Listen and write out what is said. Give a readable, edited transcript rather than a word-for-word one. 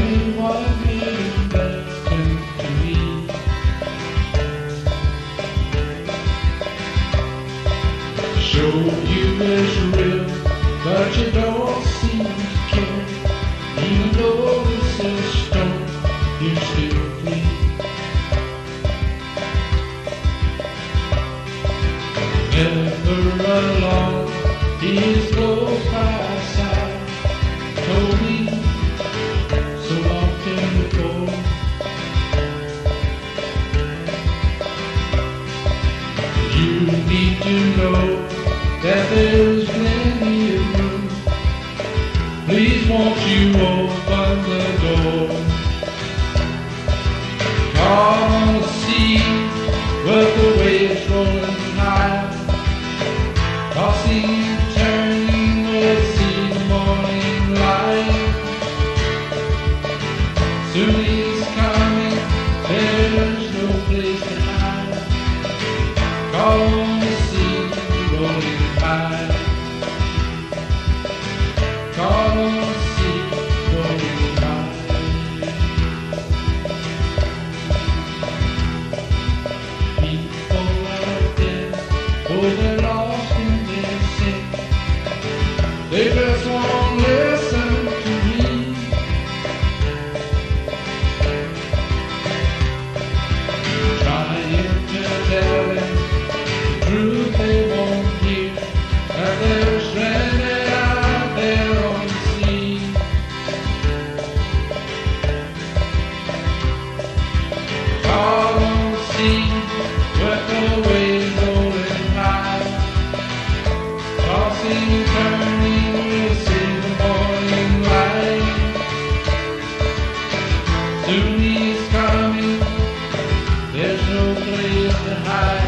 me what you've done to me. Sure you wish real, but you don't seem to care. Even though this is stone, you still flee. Never alone, he's close by side. Told me so often before. You need to know that there's plenty of room. Please won't you open the door? Come see what the waves rolling high, tossing and turning, we'll see the morning light. Soon he's coming, there's no place to hide. Come see the rolling high. Come see the rolling high. People out there, oh, they're lost in their sin. They just won't listen to me. Trying to tell them the truth they won't hear, that they're stranded out there on the sea. Come see what the waves rolling high, tossing and turning, we'll see the morning light. Soon he's coming, there's no place to hide.